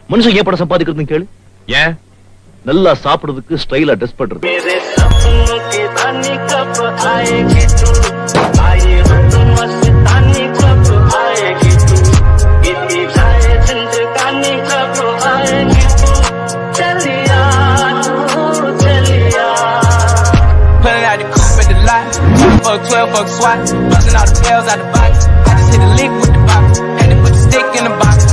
மனுஷன் ஏன் படம் சம்பாதிக்கிறதுன்னு கேளு. ஏன்? நல்லா சாப்பிடுறதுக்கு, ஸ்டைலா ட்ரெஸ் பண்றது. Fuck 12, fuck SWAT, busting all the bells out the box. I just hit a lick with the box, and then put the stick in the box.